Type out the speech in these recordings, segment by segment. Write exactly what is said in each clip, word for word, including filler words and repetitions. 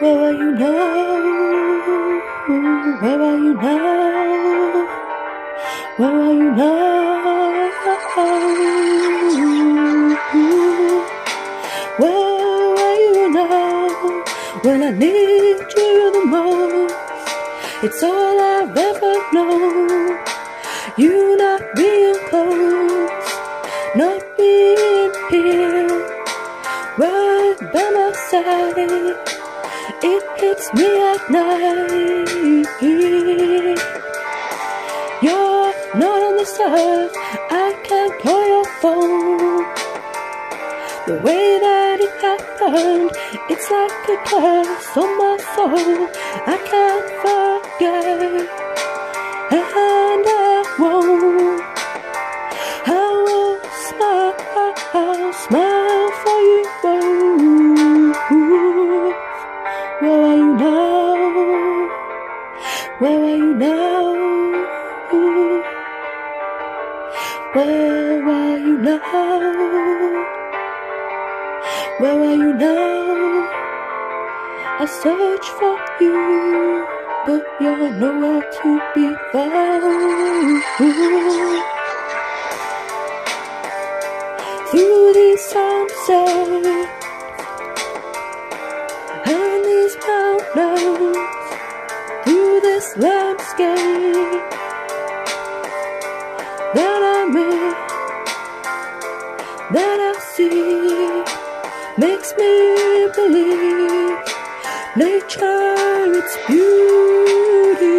Where are you now? Where are you now? Where are you now? Where are you now? When I need you the most, it's all I've ever known. You not being close, not being here, right by my side. It hits me at night. You're not on this earth, I can't call your phone. The way that it happened, it's like a curse on my soul. I can't forget, and I won't. I will smile, smile for you. Where are you now? Where are you now? Where are you now? Where are you now? I search for you, but you're nowhere to be found. Through these sunsets and these mountains, through this landscape that I'm in, that I see, makes me believe nature, its beauty.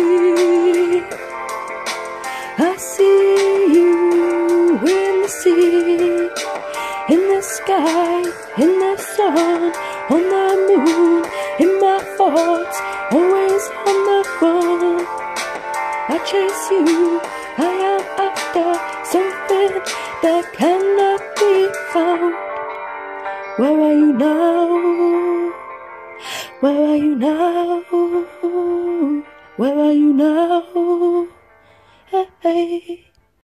I see you in the sea, in the sky, in the sun, on the moon, in my thoughts, always on the run. I chase you, I am after something that cannot be found. Where are you now? Where are you now? Where are you now? Hey, hey.